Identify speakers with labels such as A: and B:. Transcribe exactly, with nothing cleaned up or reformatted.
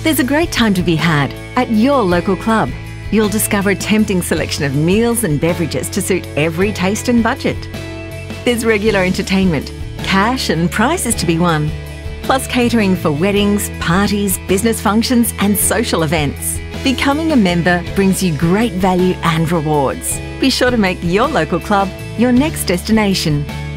A: There's a great time to be had at your local club. You'll discover a tempting selection of meals and beverages to suit every taste and budget. There's regular entertainment, cash and prizes to be won, plus catering for weddings, parties, business functions and social events. Becoming a member brings you great value and rewards. Be sure to make your local club your next destination.